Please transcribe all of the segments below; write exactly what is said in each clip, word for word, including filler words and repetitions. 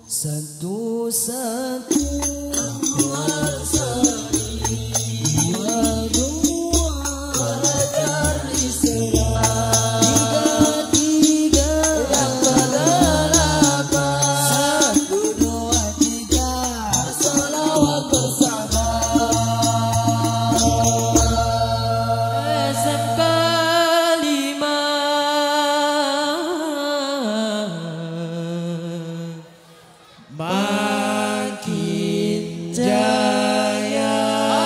Satu satu berseri berdua belajar Islam tiga tiga yang kedelapan satu dua tiga salawat bersama S M K lima makin jaya.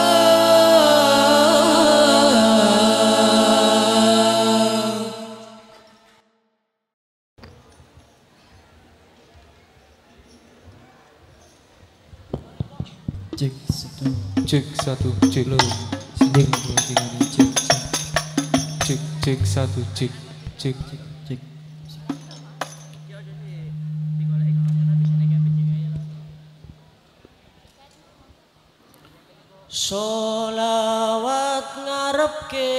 Cek satu, cek satu, cek lo, sini dua tiga cek, cek cek satu, cek cek cek cek. Sholawat ngarepke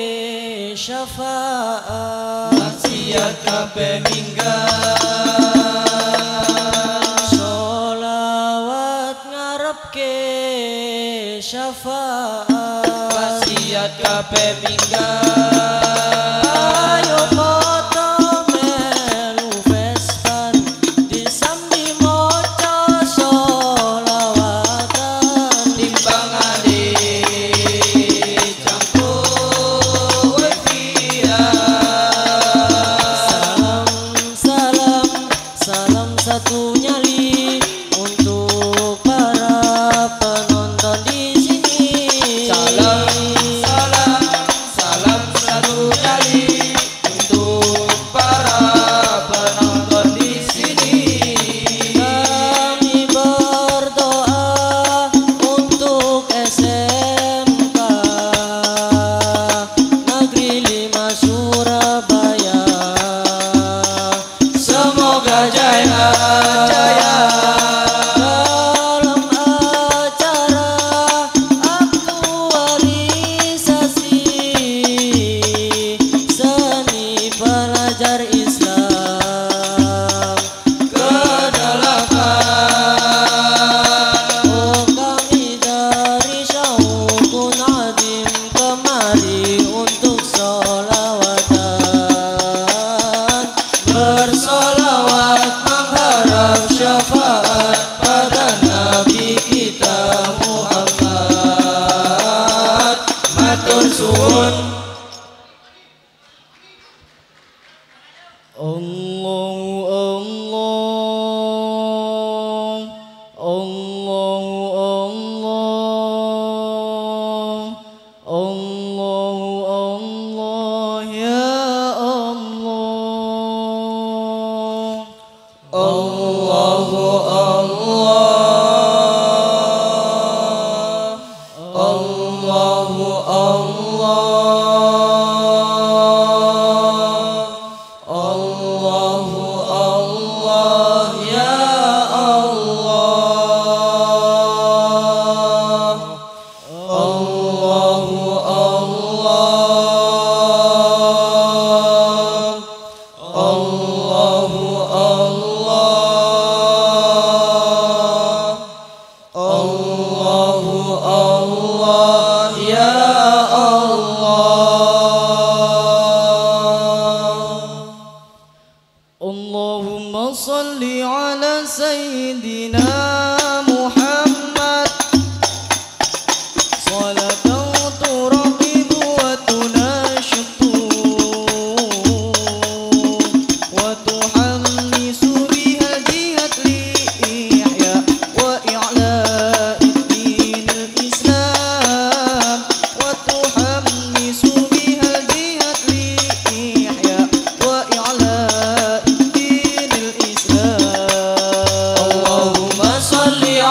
syafaat maksiat kabeh minggat. Sholawat ngarepke syafaat maksiat kabeh minggat. Ayo foto melu vespan disambi moco sholawatan timbangan dicampur via. Salam salam salam satu nyali untuk para penonton di sini. Salam salam salam satu nyali untuk para penonton di sini. Kami berdoa untuk S M K Negeri lima Surabaya. Semoga jaya jaya dalam acara aktualisasi seni pelajar Islam kedelapan. Oh kami dari Syauqun Adim kemari untuk sholawatan bersolawat mengharap syafaat pada Nabi kita Muhammad. Matur suwun. Allah Allah Allah Allah Allah ya Allah. Allahu Allah Allahu Allah Allahu Allah ya Allah. Allahu Allah Allahu Allah Allahu Allah ya Allah. Allahumma salli ala sayyidina Muhammad salatan turaqibu wa tunashitu wa tuhammisu biha jihad li ihya wa i'la'i din al-islam wa tuhammisu biha jihad li ihya wa i'la'i din al-islam. Allahumma salli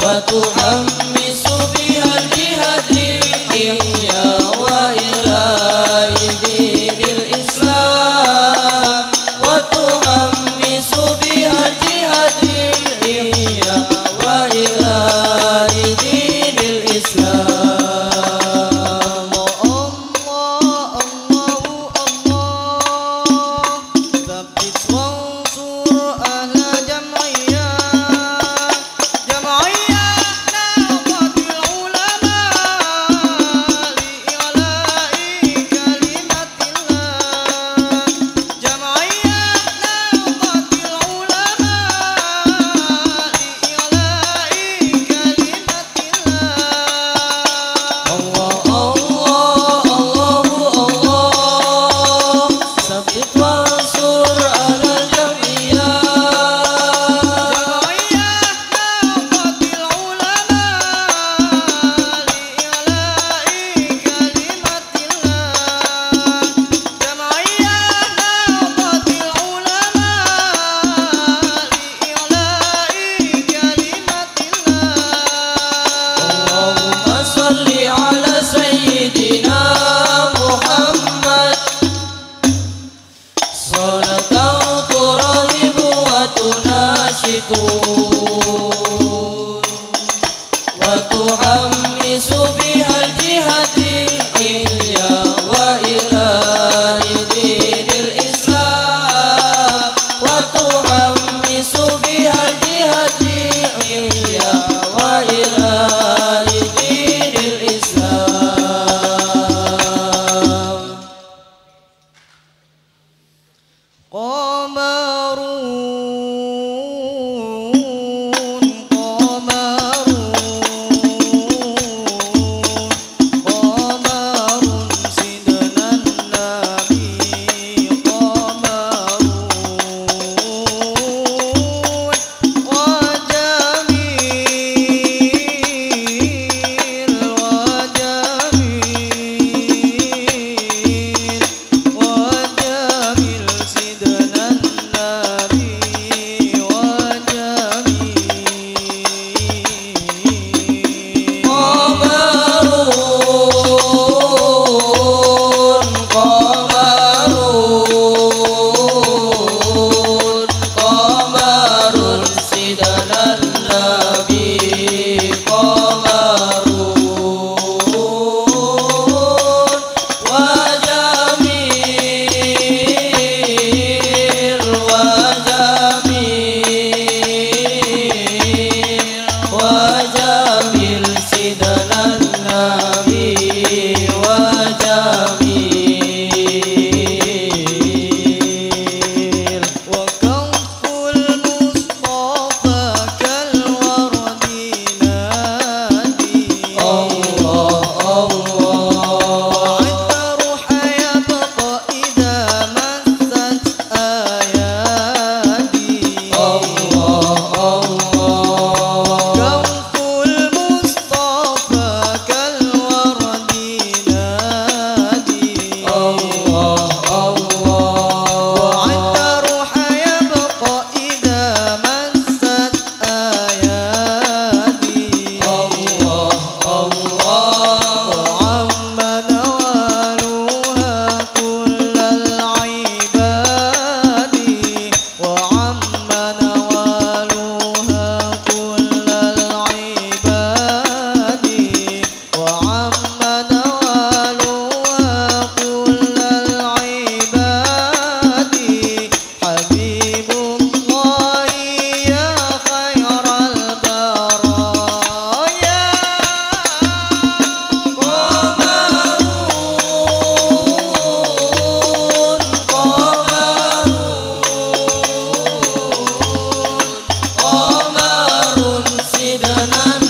وتحمس بها الجهاد للإحياء وإعلاء دين الإسلام وتحمس بها الجهاد للإحياء وإعلاء دين الإسلام. الله الله الله ثبت وانصر أهل جمعية جمعية نهضة العلماء لإعلاء كلمة الله جمعية نهضة العلماء لإعلاء كلمة الله. الله الله الله ثبت وانصر أهل الجمعية جمعية نهضة العلماء لإعلاء كلمة الله جمعية نهضة العلماء لإعلاء كلمة الله. اللهم صل على سيدنا محمد صلاة ترهب وتناشد وتحمس بها الجهاد الإحياء وإعلاء دين الإسلام وتحمس بها الجهاد الإحياء وإعلاء دين الإسلام. قمرون قمرون قمر سيدنا النبي قمرون وجميل وجميل وجميل سيدنا النبي وجميل. قمرون قمرون قمر سيدنا النبي قمرون وجميل وجميل وجميل سيدنا النبي وجميل. وكف المصطفى كالورد نادي الله الله وعطر حيبقى إذا مست آياتي الله الله كف المصطفى كالورد نادي الله الله وعطر حيبقى إذا مست آياتي الله الله وعم نوالها كل العباد وعم نوالها كل العباد وعم نوالها كل العباد حبيب الله يا خير البرايا. قمرون قمرون قمر سيدنا